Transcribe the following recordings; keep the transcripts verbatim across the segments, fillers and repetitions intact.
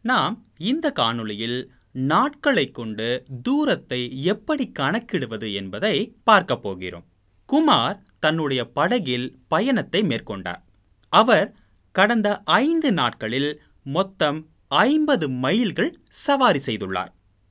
நாம் இந்த காணொளியில் நாட்களை கொண்டு தூரத்தை எப்படி கணக்கிடுவது என்பதை பார்க்க போகிறோம். குமார் தன்னுடைய படகில் பயணத்தை மேற்கொண்டார். அவர் கடந்த ஐந்து நாட்களில் மொத்தம் ஐம்பது மைல்கள் சவாரி செய்துள்ளார்.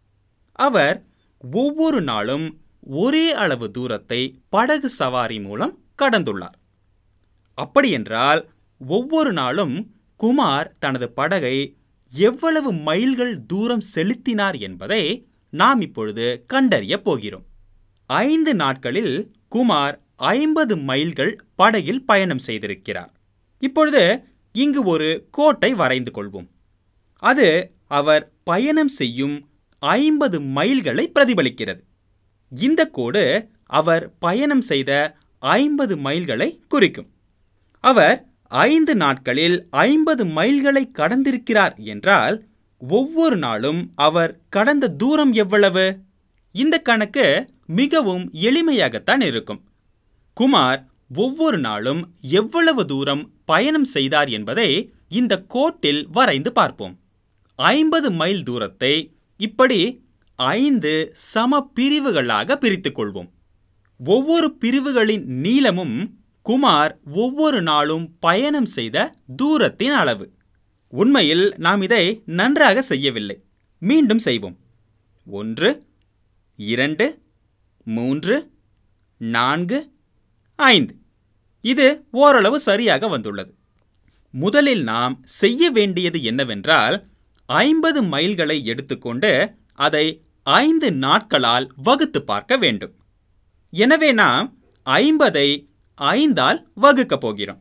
அவர் ஒவ்வொரு நாளும் ஒரே அளவு தூரத்தை படகு சவாரி மூலம் கடந்துள்ளார். அப்படியென்றால் ஒவ்வொரு நாளும் குமார் தனது படகை எவ்வளவு மைல்கள் தூரம் செலுத்தினார் என்பதை நாம் இப்பொழுது கண்டறிய போகிறோம். ஐந்து நாட்களில் குமார் ஐம்பது மைல்கள் படகில் பயணம் செய்திருக்கிறார். இப்பொழுது இங்கு ஒரு கோட்டை வரைந்து கொள்வோம். அது அவர் பயணம் செய்யும் ஐம்பது மைல்களை பிரதிபலிக்கிறது. இந்த கோடு அவர் பயணம் செய்த ஐம்பது மைல்களை குறிக்கும். அவர் ஐந்து நாட்களில் ஐம்பது மைல்களை கடந்திருக்கிறார் என்றால் ஒவ்வொரு நாளும் அவர் கடந்த தூரம் எவ்வளவு? இந்த கணக்கு மிகவும் எளிமையாகத்தான் இருக்கும். குமார் ஒவ்வொரு நாளும் எவ்வளவு தூரம் பயணம் செய்தார் என்பதை இந்த கோட்டில் வரைந்து பார்ப்போம். ஐம்பது மைல் தூரத்தை இப்படி ஐந்து சம பிரிவுகளாக பிரித்துக் கொள்வோம். ஒவ்வொரு பிரிவுகளின் நீளமும் குமார் ஒவ்வொரு நாளும் பயணம் செய்த தூரத்தின் அளவு. உண்மையில் நாம் இதை நன்றாக செய்யவில்லை. மீண்டும் செய்வோம். ஒன்று, இரண்டு, மூன்று, நான்கு, ஐந்து. இது ஓரளவு சரியாக வந்துள்ளது. முதலில் நாம் செய்ய வேண்டியது என்னவென்றால் ஐம்பது மைல்களை எடுத்துக்கொண்டு அதை ஐந்து நாட்களால் வகுத்து பார்க்க வேண்டும். எனவே நாம் ஐம்பதை ஐந்தால் வகுக்கப் போகிறோம்.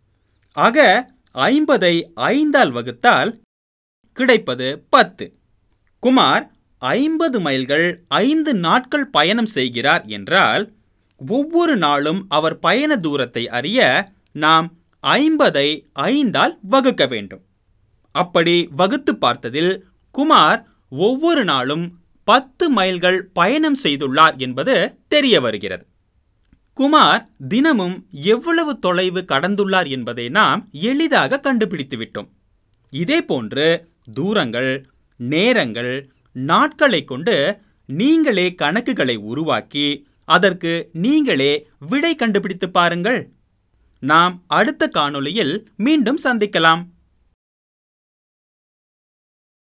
ஆக ஐம்பதை ஐந்தால் வகுத்தால் கிடைப்பது பத்து. குமார் ஐம்பது மைல்கள் ஐந்து நாட்கள் பயணம் செய்கிறார் என்றால் ஒவ்வொரு நாளும் அவர் பயண தூரத்தை அறிய நாம் ஐம்பதை ஐந்தால் வகுக்க வேண்டும். அப்படி வகுத்து பார்த்ததில் குமார் ஒவ்வொரு நாளும் பத்து மைல்கள் பயணம் செய்துள்ளார் என்பது தெரிய வருகிறது. குமார் தினமும் எவ்வளவு தொலைவு கடந்துள்ளார் என்பதை நாம் எளிதாக கண்டுபிடித்து விட்டோம். இதே போன்று தூரங்கள், நேரங்கள், நாட்களை கொண்டு நீங்களே கணக்குகளை உருவாக்கி அதற்கு நீங்களே விடை கண்டுபிடித்து பாருங்கள். நாம் அடுத்த காணொளியில் மீண்டும் சந்திக்கலாம்.